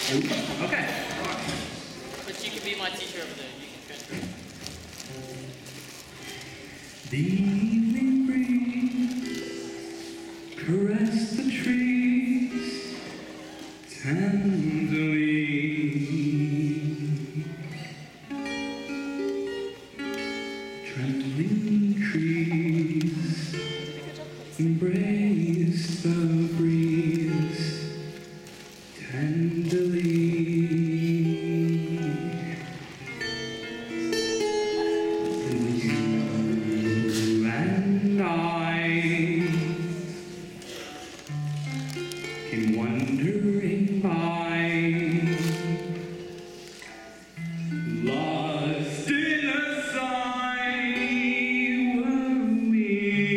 Okay. But you can be my teacher over there. You can transfer. The evening breeze caressed the trees tenderly. Trembling trees embraced the breeze tenderly. You and I came wandering by, lost in a sigh were we.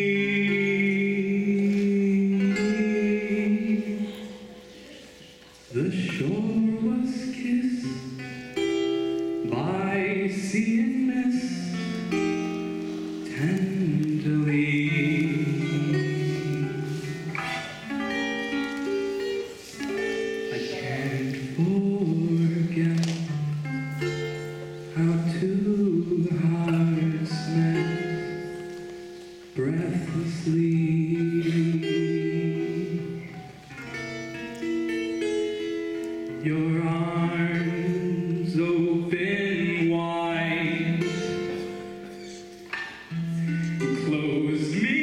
The shore was kissed by sea and mist tenderly. I can't forget how two hearts met breathlessly. Your arms open wide closed me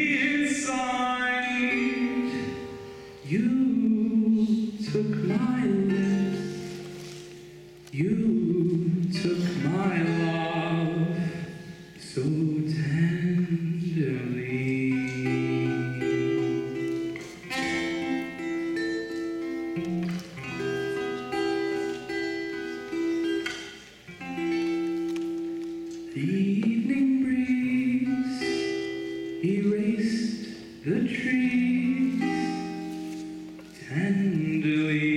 inside. You took my lips, you took my love so tenderly. The evening breeze erased the trees tenderly.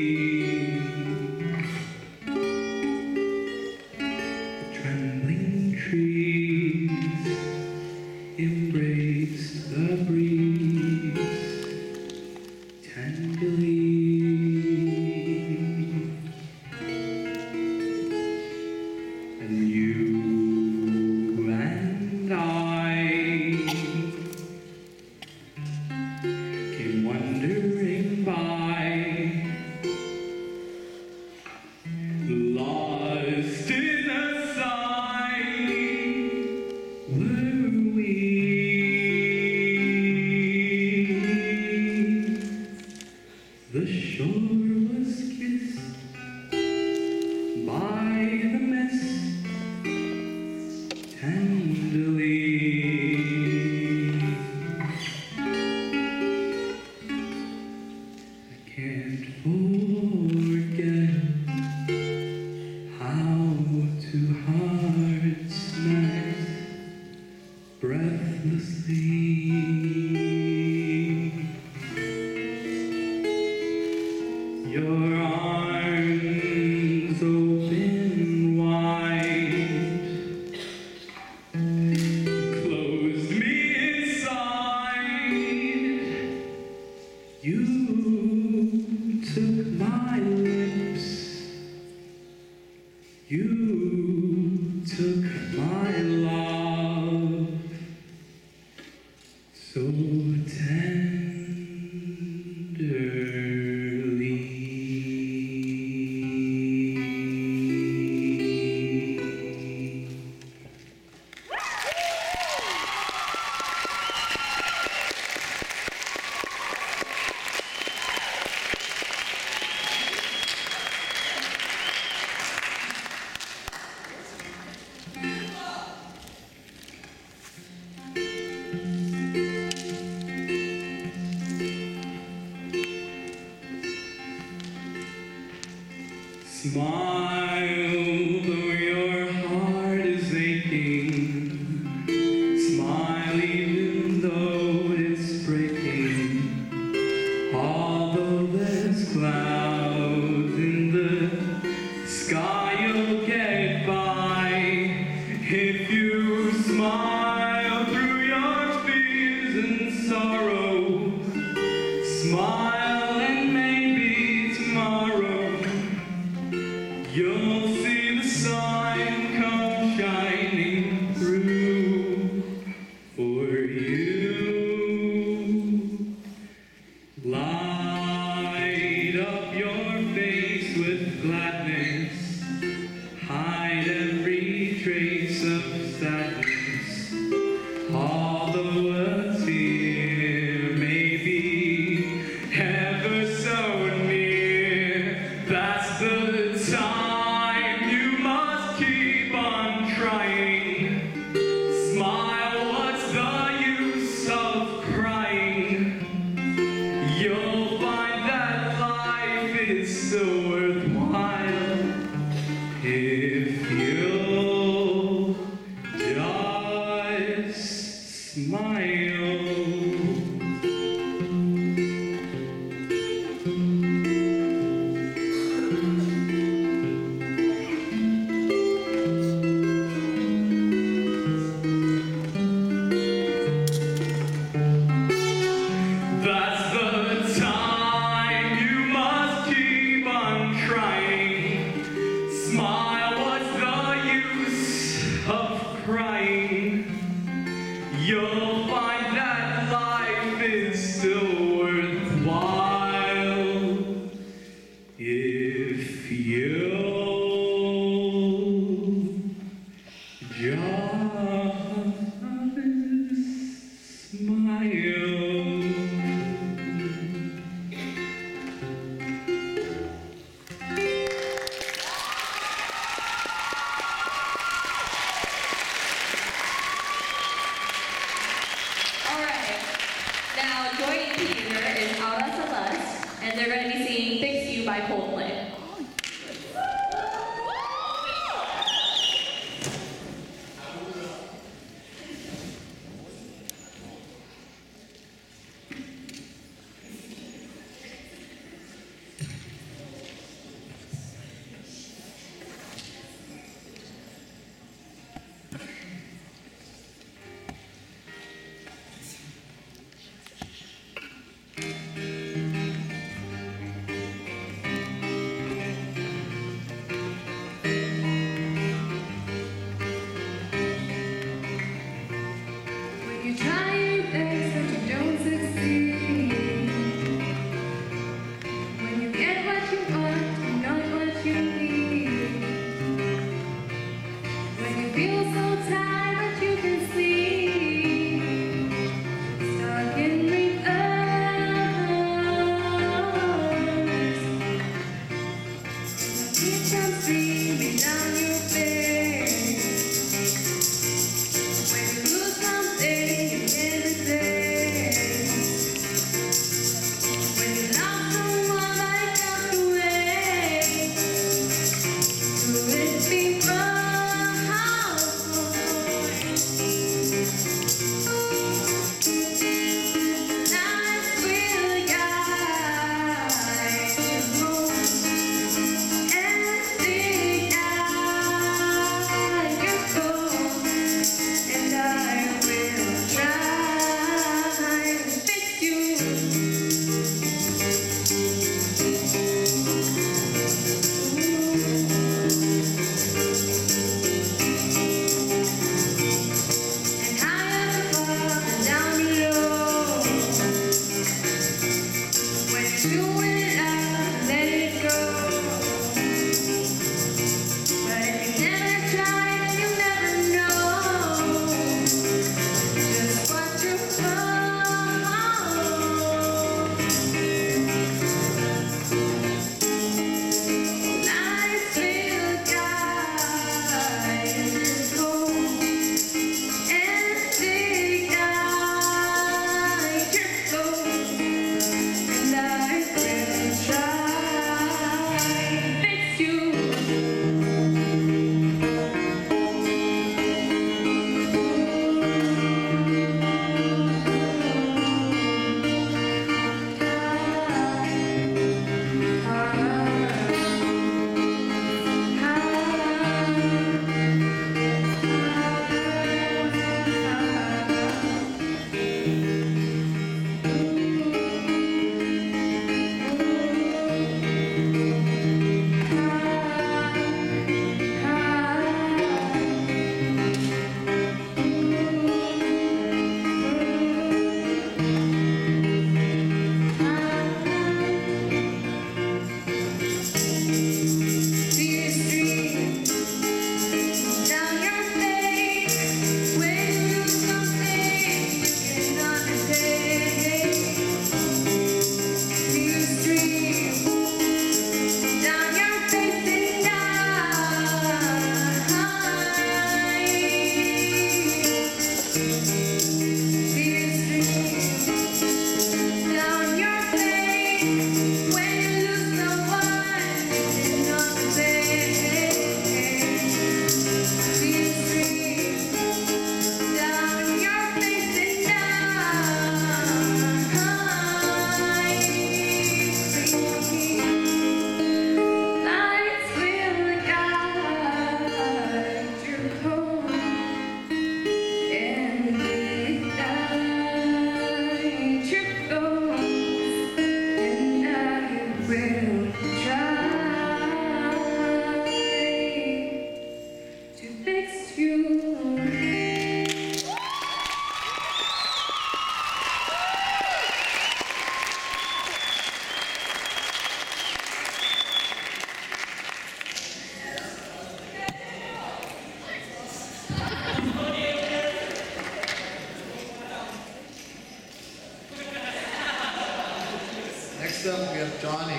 The trembling trees embraced the breeze tenderly. And you and I came wandering by, lost in a sigh were we. The shore was kissed by the mist tenderly. I can't forget how two hearts met breathlessly. Your arms open wide closed me inside. You took my lips, you took my love so tenderly. Smile though your heart is aching. Smile even though it's breaking. Although there's clouds in the sky, you'll get by. If you smile through your fears and sorrow, smile and maybe tomorrow face with gladness, hide every trace of sadness. All the words here may be ever so near. That's the time you must keep on trying. Smile, what's the use of crying? You'll find that life is so worthwhile if you'll just smile. That's the time you must keep on trying. Smile, what's the use of crying? You'll find that life is still worthwhile if you'll just smile. Alright, now joining Peter is Aura Celeste, and they're going to be singing Fix You by Coldplay. When you try your best but you don't succeed, when you get what you want and not what you need, when you feel so tired but you can sleep, stuck in reverse, keep on streaming down your face. When you lose something you can't replace, when you love someone like just away, do it before. Life will guide you home and dig out your goals. And I will try to fix you. And high above and down below, when you're doing it out, let it go. But if you never try, then you'll never know just what you want. Life will guide you home and dig out your goals. And I will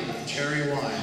with cherry wine.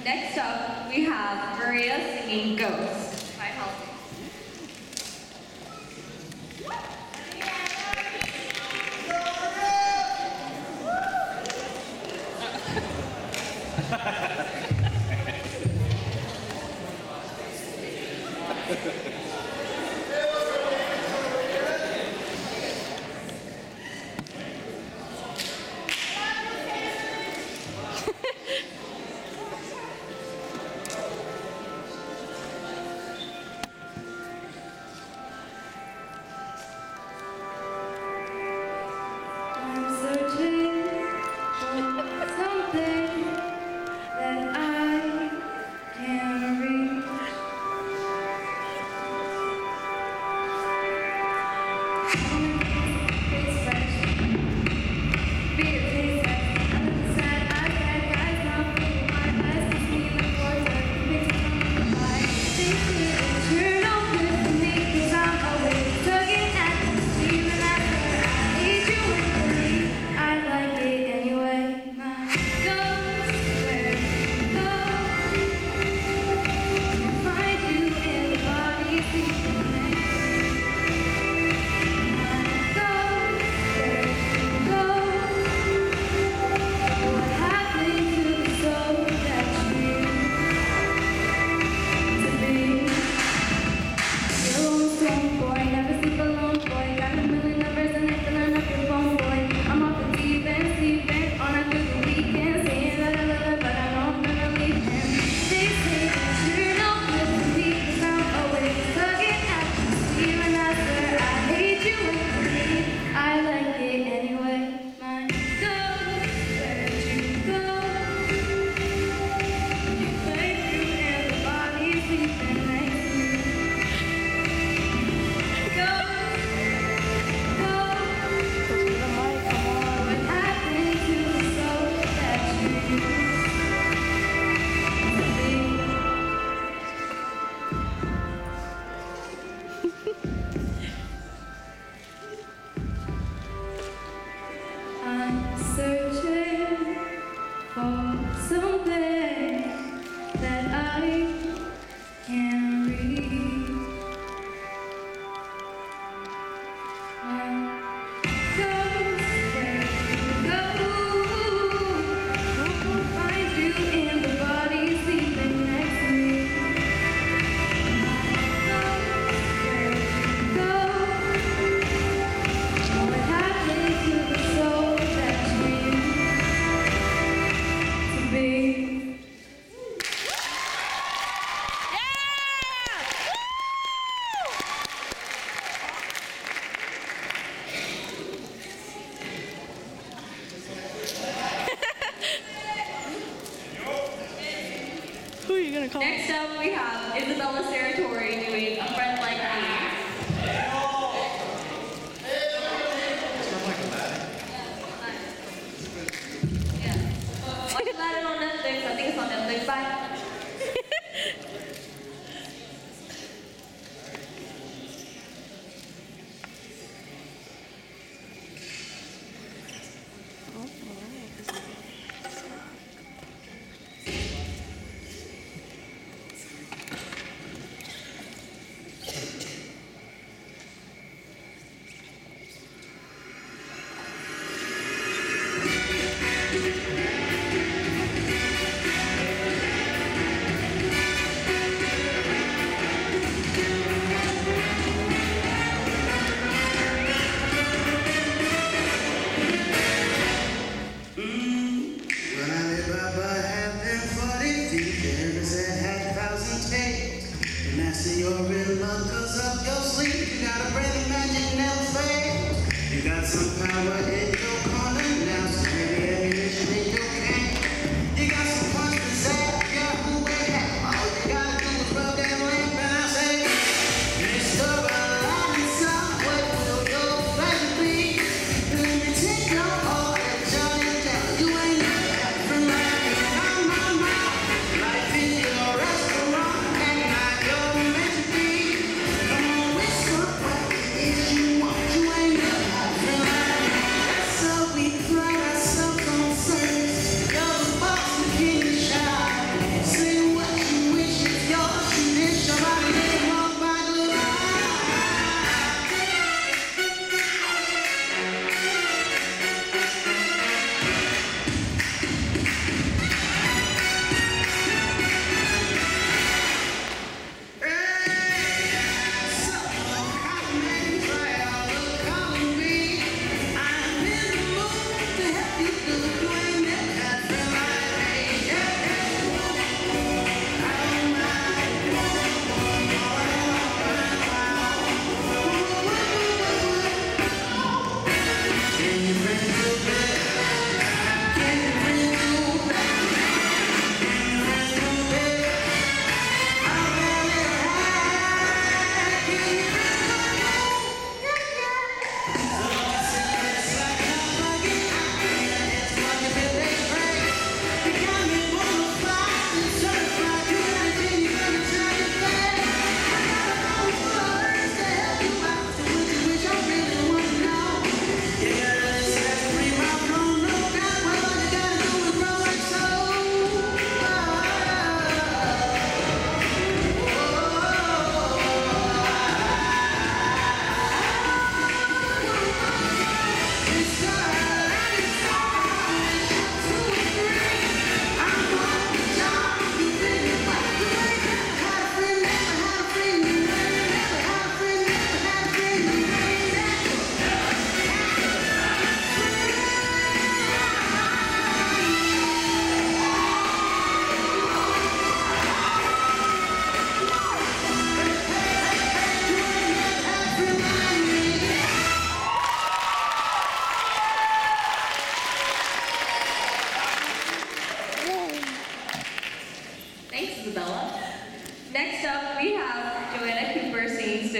Next up, we have Maria singing Ghost by Halsey. I'm searching for something that I can reach. It's fresh, be it taste fresh. I look sad, I got guys now full of my eyes. Kiss me in the quarter, pictures on the fly. They say that you're no good for me, 'cause I'm always tugging at you, even after I hate you and believe I like it anyway. My ghost, where you go? Find you in the body sleeping next to me. My ghost, where you go? What happened to the soul that you used to be? You're a lone stone boy, never sleep alone boy. Got a million numbers and they filling up your phone boy. I'm off the deep end, sleeping on after the weekend, saying that I love it, but I know I'm gonna leave him. They say that you're no good for me, 'cause I'm always tugging at you, even after I hate you and believe I like it anyway. My ghost, where'd you go? You play through and the body sleeping next to me. What happened to the soul that you used to be? I'm searching for something that I can read. Ghost, where you go? Find you in the body sleeping next to me. Ghost, where you go? What happened to the soul that you used to be? Who are you gonna call? Next up, we have Isabella Saratori doing A Friend Like Me. Yeah. Watch Aladdin on Netflix. I think it's on Netflix. Bye.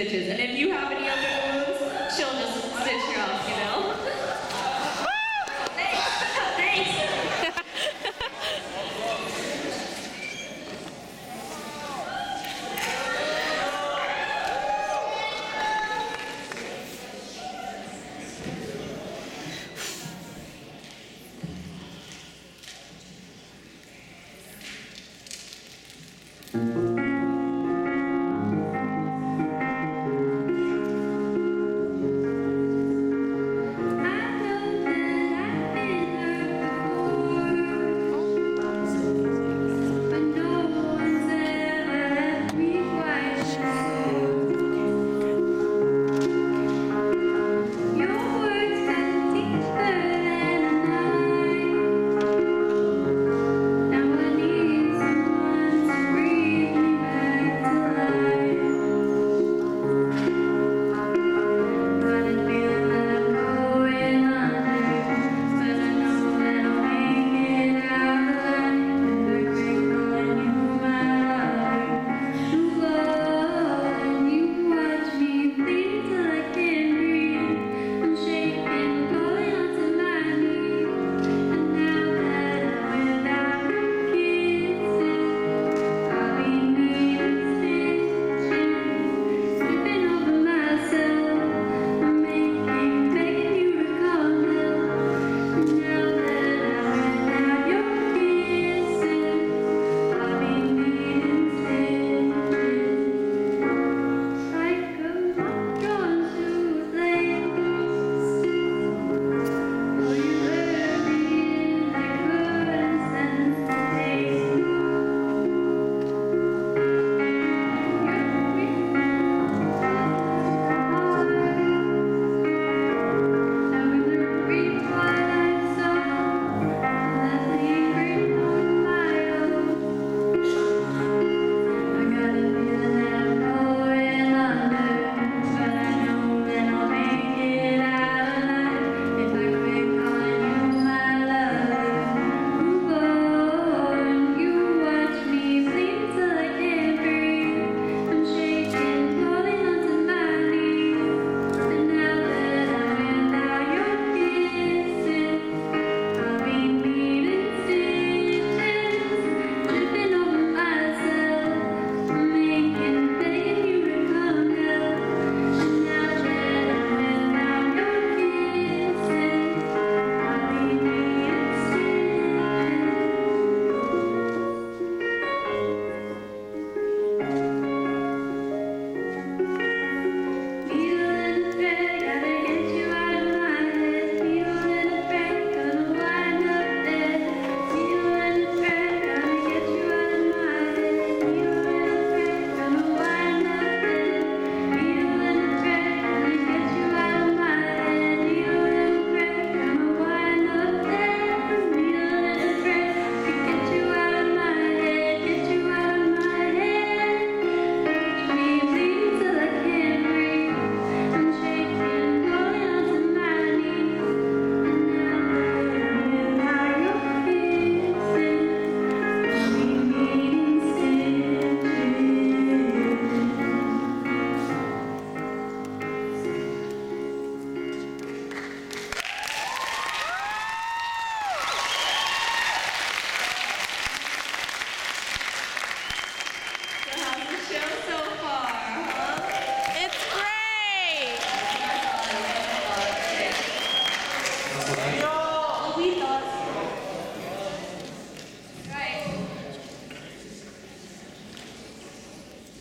stitches. And if you have any open wounds, she'll just stitch you up, you know? Thanks.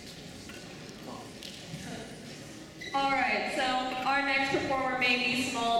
All right, so our next performer may be small